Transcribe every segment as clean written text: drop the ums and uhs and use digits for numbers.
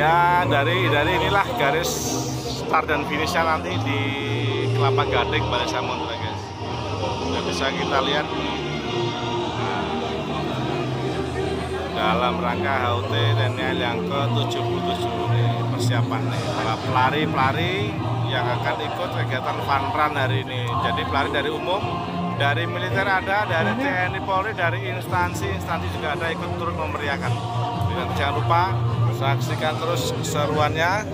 Ya dari inilah garis start dan finishnya nanti di Kelapa Gading Balai Samudra, guys. Sudah bisa kita lihat dalam rangka HUT TNI AL yang ke-77 nih, persiapan nih para pelari-pelari yang akan ikut kegiatan fun run hari ini. Jadi pelari dari umum, dari militer ada, dari TNI Polri, dari instansi juga ada ikut turut memeriahkan. Dan jangan lupa saksikan terus keseruannya,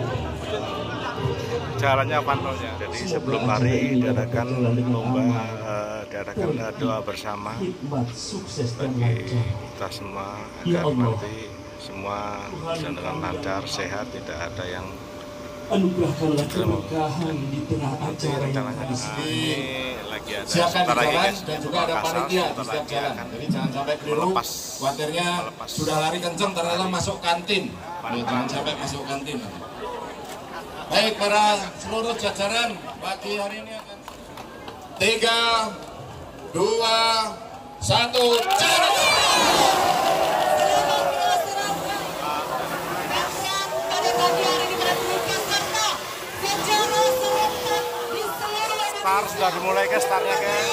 jalannya pantaunya. Jadi sebelum lari diadakan lomba, diadakan doa bersama bagi kita semua agar nanti semua dengan lancar, sehat, tidak ada yang anugerahkanlah keberkahan di tengah acara ini lagi ada silakan sebentar lagi, guys. Dan juga ada panitia di setiap jalan. Jadi jangan sampai keliru. Khawatirnya sudah lari kencang ternyata masuk kantin. Jangan sampai masuk kantin. Baik para seluruh jajaran, pagi hari ini akan 3, 2, 1, jalan. Start sudah dimulai, guys, startnya, guys.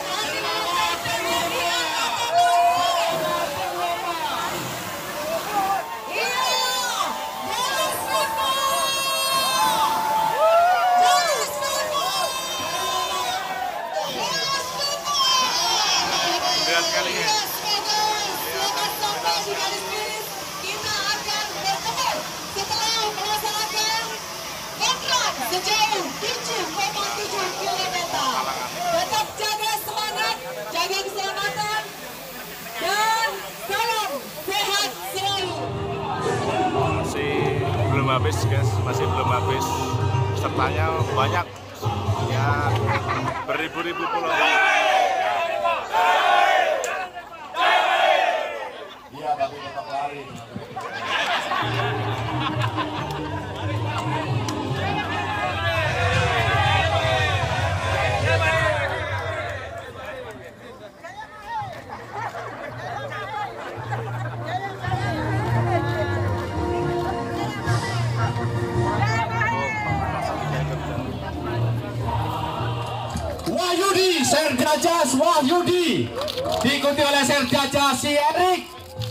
Lihat sekali, guys. Kita akan bertemu setelah melaksanakan kontrak sejauh 7,7 km. Tetap jaga semangat, jaga keselamatan, dan salam sehat selalu. Masih belum habis, guys, masih belum habis. Pesertanya banyak, ya beribu-ribu pulau. Iya, tapi tetap lari. Wahyudi Serdajas Wahyudi diikuti oleh Serdajas si Erik.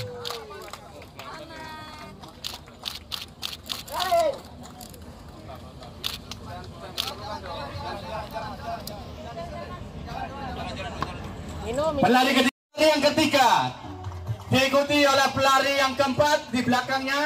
Pelari yang ketiga diikuti oleh pelari yang keempat di belakangnya.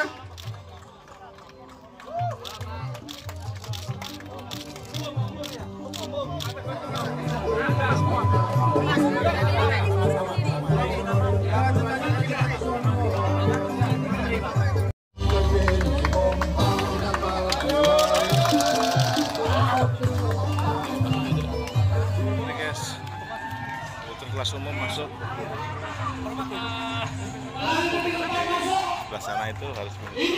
Kelas umum masuk sebelah sana itu harus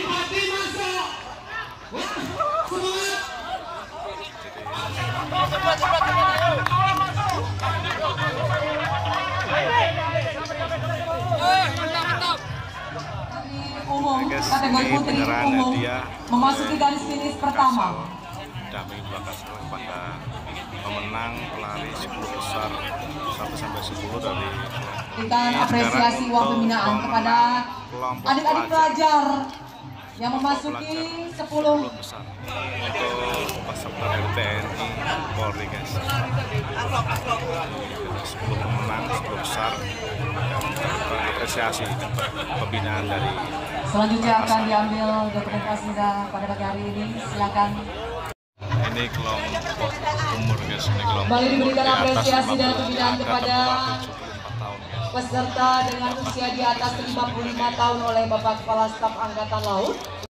umum kategori putri umum memasuki garis finish pertama. Kami bakal pada pemenang pelari 10 besar 1-10 dari kita apresiasi uang pembinaan kepada adik-adik pelajar yang memasuki 10 besar untuk peserta dari TNI Polri, guys. 10 pemenang 10 besar dan apresiasi pembinaan dari. Selanjutnya akan diambil dokumentasinya pada pagi hari ini. Silakan. Ini kelompok umur, guys. Ini kelompok kembali diberikan umur apresiasi dan pembinaan kepada 74 tahun, guys. peserta dengan usia di atas 55 tahun oleh Bapak Kepala Staf Angkatan Laut.